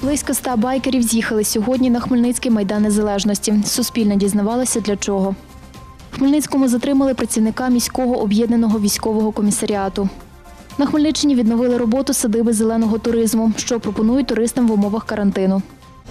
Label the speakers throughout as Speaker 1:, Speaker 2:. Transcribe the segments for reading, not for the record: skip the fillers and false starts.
Speaker 1: Близько 100 байкерів з'їхали сьогодні на Хмельницький майдан Незалежності. Суспільне дізнавалося, для чого. В Хмельницькому затримали працівника міського об'єднаного військового комісаріату. На Хмельниччині відновили роботу садиби зеленого туризму, що пропонують туристам в умовах карантину.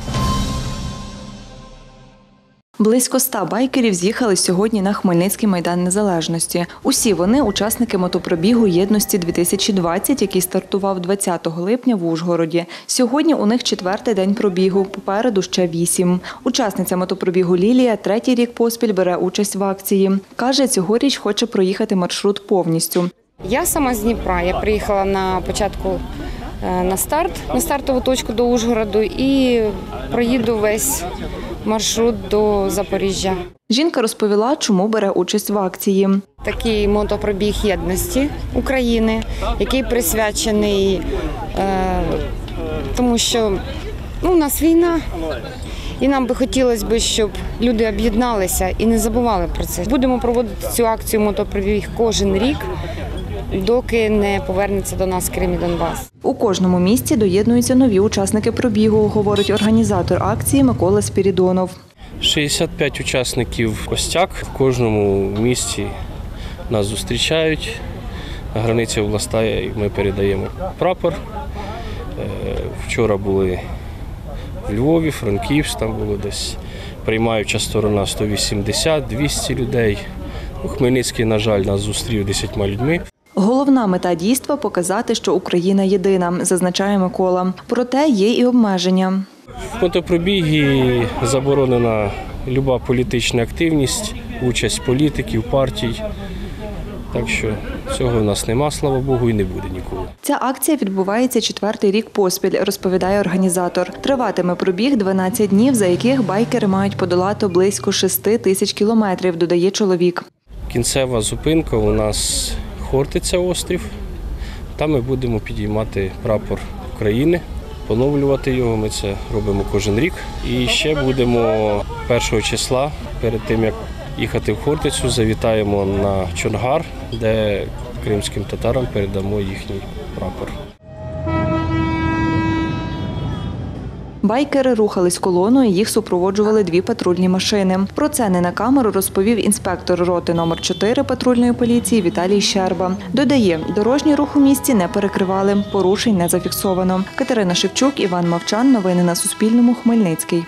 Speaker 2: Близько 100 байкерів з'їхали сьогодні на Хмельницький майдан Незалежності. Усі вони – учасники мотопробігу «Єдності-2020», який стартував 20 липня в Ужгороді. Сьогодні у них 4-й день пробігу, попереду ще 8. Учасниця мотопробігу Лілія 3-й рік поспіль бере участь в акції. Каже, цьогоріч хоче проїхати маршрут повністю.
Speaker 3: Я сама з Дніпра. Я приїхала на початку на стартову точку до Ужгороду і проїду весь маршрут до Запоріжжя.
Speaker 2: Жінка розповіла, чому бере участь в акції.
Speaker 3: Такий мотопробіг єдності України, який присвячений тому, що у нас війна, і нам би хотілося, щоб люди об'єдналися і не забували про це. Будемо проводити цю акцію мотопробіг кожен рік, доки не повернеться до нас Крим і Донбас.
Speaker 2: У кожному місті доєднуються нові учасники пробігу, говорить організатор акції Микола Спірідонов.
Speaker 4: 65 учасників костяк. В кожному місті нас зустрічають. На границі областей ми передаємо прапор. Вчора були в Львові, Франківськ, там було десь приймаюча сторона 180-200 людей. У Хмельницький, на жаль, нас зустрів 10 людьми.
Speaker 2: Головна мета дійства – показати, що Україна єдина, зазначає Микола. Проте є і обмеження.
Speaker 4: В мотопробігі заборонена люба політична активність, участь політиків, партій. Так що цього в нас нема, слава Богу, і не буде ніколи.
Speaker 2: Ця акція відбувається 4-й рік поспіль, розповідає організатор. Триватиме пробіг 12 днів, за яких байкери мають подолати близько 6 тисяч кілометрів, додає чоловік.
Speaker 4: Кінцева зупинка у нас Хортиця острів. Там ми будемо підіймати прапор України, поновлювати його. Ми це робимо кожен рік. І ще будемо 1 числа, перед тим як їхати в Хортицю, завітаємо на Чонгар, де кримським татарам передамо їхній прапор.
Speaker 2: Байкери рухались колоною, їх супроводжували 2 патрульні машини. Про це не на камеру розповів інспектор роти номер 4 патрульної поліції Віталій Щерба. Додає, дорожній рух у місті не перекривали, порушень не зафіксовано. Катерина Шевчук, Іван Мовчан. Новини на Суспільному. Хмельницький.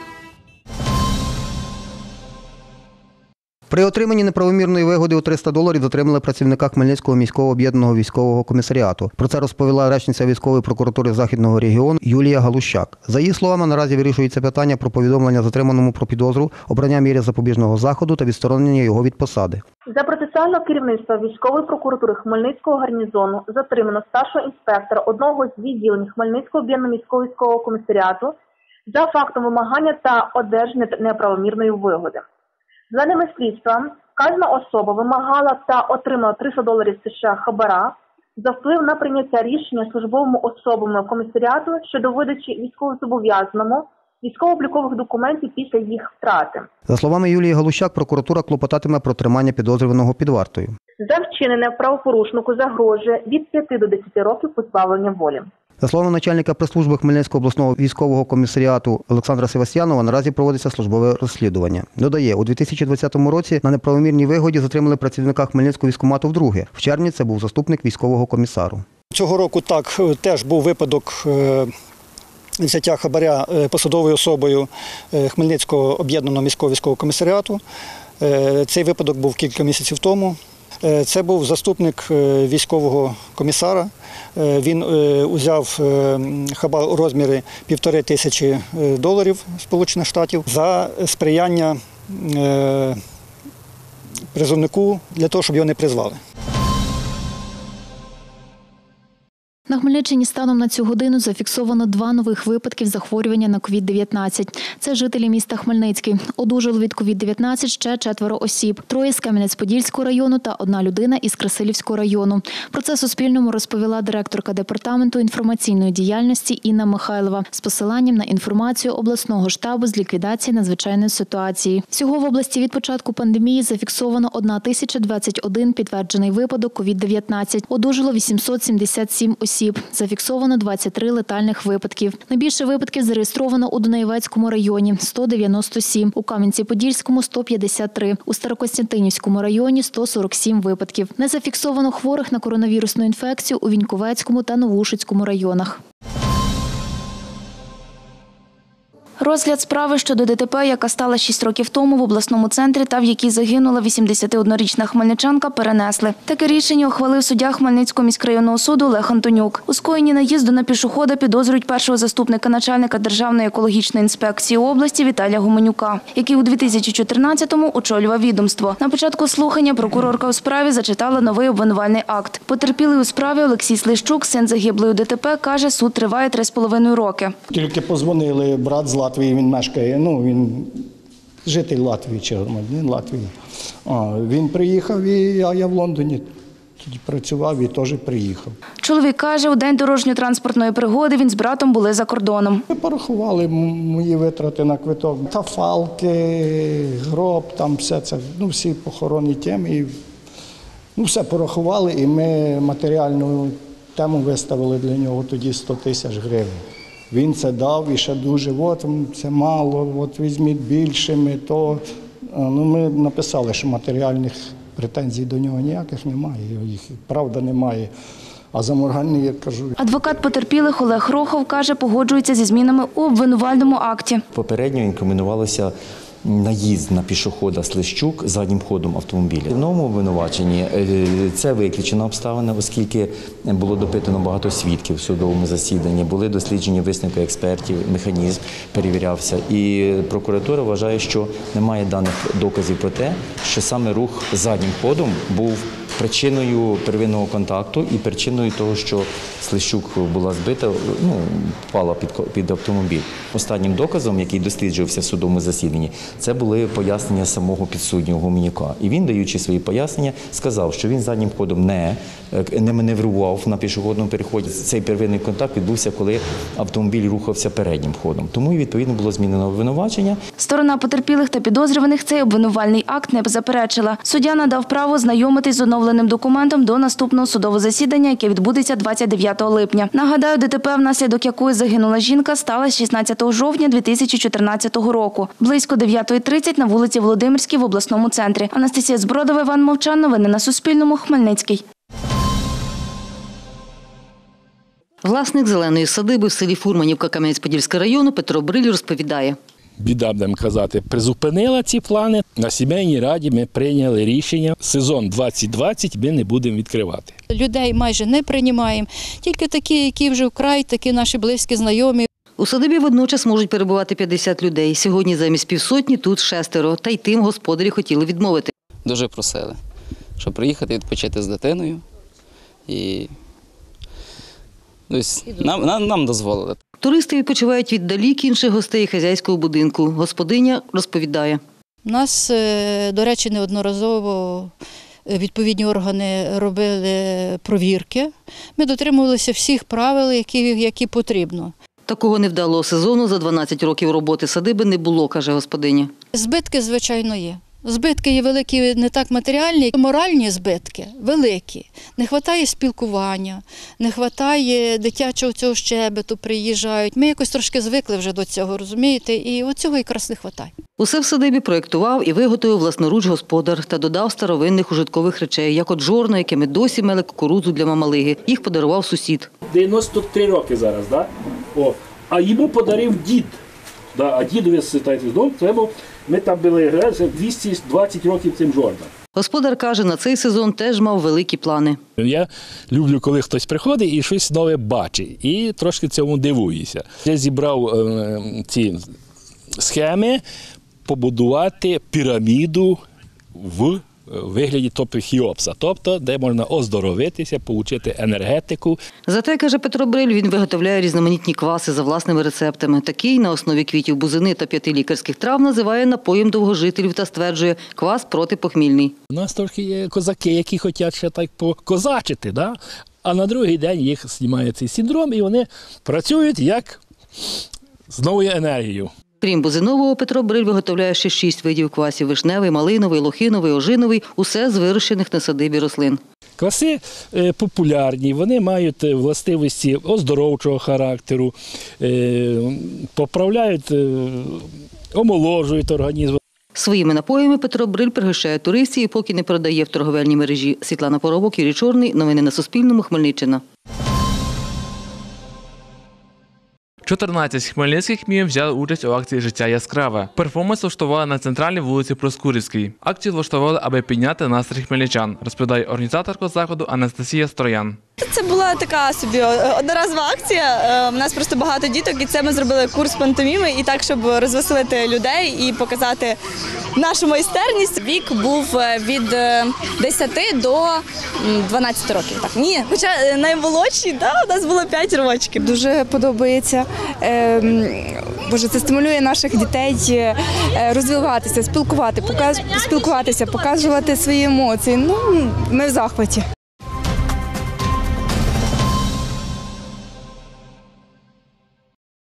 Speaker 5: При отриманні неправомірної вигоди у $300 затримали працівника Хмельницького міського об'єднаного військового комісаріату. Про це розповіла речниця військової прокуратури Західного регіону Юлія Галущак. За її словами, наразі вирішується питання про повідомлення затриманому про підозру, обрання міри запобіжного заходу та відсторонення його від посади.
Speaker 6: За процесуального керівництва військової прокуратури Хмельницького гарнізону затримано старшого інспектора одного з відділень Хмельницького об'єднаного військового комісаріату за фактом вимагання та одержання неправомірної вигоди. За даними слідства, вказана особа вимагала та отримала $300 США хабара за вплив на прийняття рішення службовими особами комісаріату щодо видачі військовозобов'язаному військово-облікових документів після їх втрати.
Speaker 5: За словами Юлії Галущак, прокуратура клопотатиме про тримання підозрюваного під вартою.
Speaker 6: За вчинене правопорушнику загрожує від 5 до 10 років позбавлення волі.
Speaker 5: За словами начальника прес-служби Хмельницького обласного військового комісаріату Олександра Севастьянова, наразі проводиться службове розслідування. Додає, у 2020 році на неправомірній вигоді затримали працівника Хмельницького військкомату вдруге. В червні це був заступник військового комісару.
Speaker 7: Цього року теж був випадок взяття хабаря посадовою особою Хмельницького об'єднаного міського військового комісаріату. Цей випадок був кілька місяців тому. Це був заступник військового комісара. Він узяв хабар у розмірі $1500 Сполучених Штатів за сприяння призовнику для того, щоб його не призвали.
Speaker 1: На Хмельниччині станом на цю годину зафіксовано 2 нових випадків захворювання на COVID-19. Це жителі міста Хмельницький. Одужало від COVID-19 ще 4 осіб. 3 з Кам'янець-Подільського району та 1 людина із Красилівського району. Про це Суспільному розповіла директорка департаменту інформаційної діяльності Інна Михайлова з посиланням на інформацію обласного штабу з ліквідації надзвичайної ситуації. Всього в області від початку пандемії зафіксовано 1021 підтверджений випадок COVID-19. Одужало 877 осіб. осіб. Зафіксовано 23 летальних випадків. Найбільше випадків зареєстровано у Дунаєвецькому районі – 197, у Кам'янці-Подільському – 153, у Старокостянтинівському районі – 147 випадків. Не зафіксовано хворих на коронавірусну інфекцію у Віньковецькому та Новоушицькому районах.
Speaker 8: Розгляд справи щодо ДТП, яка стала 6 років тому в обласному центрі та в якій загинула 81-річна хмельничанка, перенесли. Таке рішення ухвалив суддя Хмельницького міськрайонного суду Олег Антонюк. У скоєнні наїзду на пішохода підозрюють першого заступника начальника Державної екологічної інспекції області Віталія Гуменюка, який у 2014-му очолював відомство. На початку слухання прокурорка у справі зачитала новий обвинувальний акт. Потерпілий у справі Олексій Слищук, син загиблої у ДТП, каже, суд триває 3,5 роки.
Speaker 9: Тільки позвонили, брат з Латвії, він мешкає, він житель Латвії чи громадянин Латвії. Він приїхав, і я в Лондоні тоді працював і теж приїхав.
Speaker 8: Чоловік каже, у день дорожньо-транспортної пригоди він з братом були за кордоном.
Speaker 9: Ми порахували мої витрати на квиток, тафалки, гроб, там все це, всі похоронні теми. Все порахували, і ми матеріальну тему виставили для нього тоді 100 тисяч гривень. Він це дав і ще дуже, це мало, візьміть більшими, то ми написали, що матеріальних претензій до нього ніяких немає, їх правда немає. А за моральні, як кажу.
Speaker 8: Адвокат потерпілих Олег Рохов каже, погоджується зі змінами у обвинувальному акті.
Speaker 10: Попередньо інкримінувалося наїзд на пішохода Слищук заднім ходом автомобіля. В новому обвинуваченні це виключена обставина, оскільки було допитано багато свідків в судовому засіданні, були досліджені висновки експертів, механізм перевірявся. І прокуратура вважає, що немає даних доказів про те, що саме рух заднім ходом був причиною первинного контакту і причиною того, що Слищук була збита, впала під автомобіль. Останнім доказом, який досліджувався в судовому засіданні, це були пояснення самого підсуднього Гуменюка. І він, даючи свої пояснення, сказав, що він заднім ходом не маневрував на пішохідному переході. Цей первинний контакт відбувся, коли автомобіль рухався переднім ходом. Тому, відповідно, було змінено обвинувачення.
Speaker 8: Сторона потерпілих та підозрюваних цей обвинувальний акт не заперечила. Суддя надав право знайомитись з оновленим документом до наступного судового засідання, яке відбудеться 29 липня. Нагадаю, ДТП, внаслідок якої загинула жінка, сталося 16 жовтня 2014 року. Близько 9:30 на вулиці Володимирській в обласному центрі. Анастасія Збродова, Іван Мовчан. Новини на Суспільному. Хмельницький.
Speaker 11: Власник зеленої садиби в селі Фурманівка Кам'янець-Подільського району Петро Бриль розповідає.
Speaker 12: Біда, будемо казати, призупинила ці плани. На сімейній раді ми прийняли рішення, сезон 2020 ми не будемо відкривати.
Speaker 13: Людей майже не приймаємо, тільки такі, які вже вкрай, такі наші близькі, знайомі.
Speaker 11: У садибі водночас можуть перебувати 50 людей. Сьогодні замість півсотні тут 6, та й тим господарі хотіли відмовити.
Speaker 14: Дуже просили, щоб приїхати відпочити з дитиною. І нам дозволили.
Speaker 11: Туристи відпочивають віддалік інших гостей хазяйського будинку. Господиня розповідає.
Speaker 13: У нас, до речі, неодноразово відповідні органи робили провірки. Ми дотримувалися всіх правил, які потрібно.
Speaker 11: Такого невдалого сезону за 12 років роботи садиби не було, каже господиня.
Speaker 13: Збитки, звичайно, є. Збитки є великі не так матеріальні, моральні збитки великі. Не вистачає спілкування, не вистачає дитячого цього щебету, приїжджають. Ми якось трошки звикли вже до цього, розумієте, і оцього якраз не вистачає.
Speaker 11: Усе в садибі проєктував і виготовив власноруч господар та додав старовинних ужиткових речей, як от жорно, якими досі мели кукурудзу для мамалиги. Їх подарував сусід.
Speaker 15: 93 роки зараз, да? А йому подарив дід. А дідові, треба, ми там були 220 років цим жорнам.
Speaker 11: Господар каже, на цей сезон теж мав великі плани.
Speaker 12: Я люблю, коли хтось приходить і щось нове бачить, і трошки цьому дивуюся. Я зібрав ці схеми побудувати піраміду в вигляді Хеопса, тобто де можна оздоровитися, отримати енергетику.
Speaker 11: Зате, каже Петро Бриль, він виготовляє різноманітні кваси за власними рецептами. Такий на основі квітів бузини та 5 лікарських трав називає напоєм довгожителів та стверджує – квас протипохмільний.
Speaker 12: У нас трохи є козаки, які хочуть ще так покозачити, да? А на другий день їх знімає цей синдром і вони працюють як з новою енергією.
Speaker 11: Крім бузинового, Петро Бриль виготовляє ще 6 видів квасів – вишневий, малиновий, лохиновий, ожиновий – усе з вирощених на садибі рослин.
Speaker 12: Кваси популярні, вони мають властивості оздоровчого характеру, поправляють, омоложують організм.
Speaker 11: Своїми напоями Петро Бриль пригощає туристів і поки не продає в торговельній мережі. Світлана Поробок, Юрій Чорний. Новини на Суспільному. Хмельниччина.
Speaker 16: 14 хмельницьких МІ взяли участь у акції «Життя яскраве». Перформанс влаштували на центральній вулиці Проскурівській. Акцію влаштували, аби підняти настрій хмельничан, розповідає організаторка заходу Анастасія Строян.
Speaker 17: Це була така собі одноразова акція. У нас просто багато діток, і це ми зробили курс пантоміми, і так, щоб розвеселити людей і показати нашу майстерність. Вік був від 10 до 12 років. Так, ні, хоча наймолодші, у нас було 5 років.
Speaker 18: Дуже подобається. Боже, це стимулює наших дітей розвиватися, спілкуватися, показувати свої емоції. Ми в захваті.